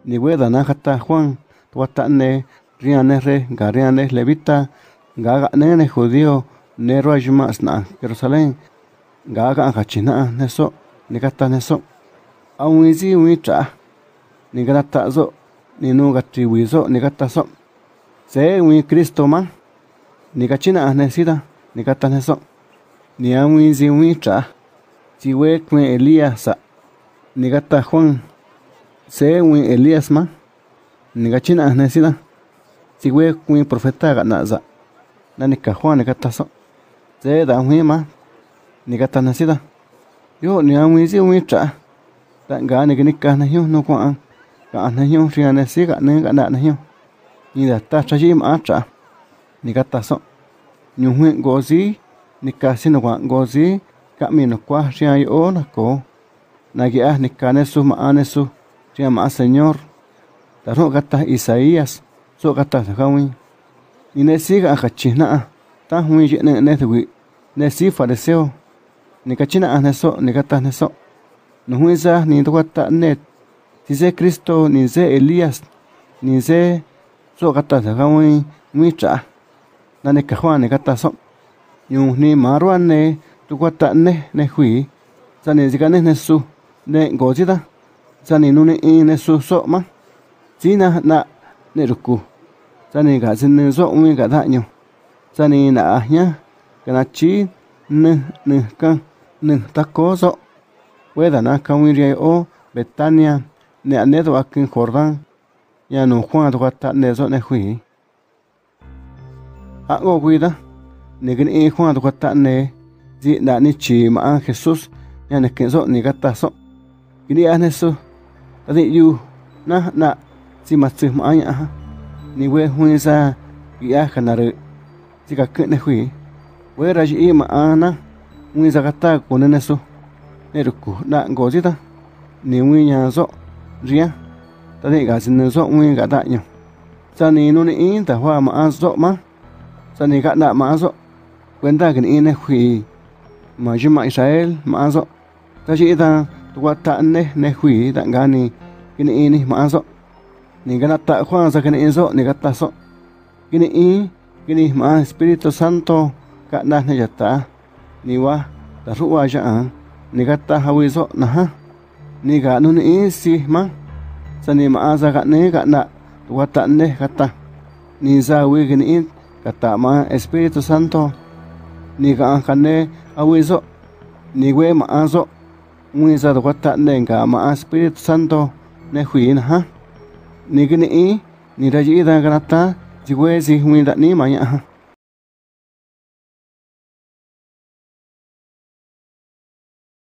ni weda na jata Juan tuata ne riane re gariane levita gaga ne judío ne roajmas na Jerusalén gaga hachina neso ni kata neso awizi wicha ni grata zo ni no gatriwizo ni kata so se wi Cristo ma ni kachina nesida ni kata neso ni awizi wicha si we kwen Elías ni kata Juan se wi Elías ma ni kachina nesida si we kwen profeta ganaza nani ka Juan ni kata so se da wi ma ni kata nesida yo ni awizi wicha ta ga ni ka na yu no kwa ka na yu ria ne si ga ne ga na yu ni da ta cha ji ma cha ni kata so nyu hui gozi ni ka si no kwa gozi ka mi no kwa ria yo na ko na gi ni ka ne su ma ane su ria ma señor ta ro kata Isaías so kata ga wi ni ne si ga ka chi na ta hui ji ne wi ne si fariseo ni ka china ne so ni kata ne so no hui za ni to kata ne si se Cristo ni se Elías ni se so kata ga wi cha na ne ka Juan ni kata so yu ni maruan ne tu kata ne hui sa ni si ka ne su ne go ji da sa ni nu ne ne su so ma ji na ne ruku sa ni ga sin ne so wi ga da nyu sa ni na nya ka na chi ne ka ne ta ko so weda na ka wi ri o Betania ne anedo akin Jordán ya no Juan to kata ne so ne hui a go cuida ne gni Juan to kata ne ji na ni chi ma Jesús ya ne ke so ni kata so gni ane so adi yu na si ma tsu ma ya ni we hui sa ya kanare si ka ke ne hui we ra ji ma ana wi za kata ko ne so ne ruku na go ji ta ni wi nya so ria ta de ga sin so wi ga da nyu sa ni nu ni ta hwa ma so ma sa ni ga na ma so cuenta que ni ne hui ma ji ma Israel ma so ta ji ta tu ta ne hui da ga ni ni ma so ni ga na ta hwa sa que ni so ni ga ta so ni ma Espíritu Santo ka na ne ya ta ni wa ta ru wa ja ni ga ta ha wi so na ha ni ga nu ni si ma sa ni ma za ga ne ga na tu ta ne ga ta ni za wi ga ni ka ta ma Espíritu Santo ni ga ka ne a wi so ni we ma so wi za tu ta ne ga ma Espíritu Santo ne hui na ha ni ga ni ra ji da ga ta ji we si wi da ni ma ya ha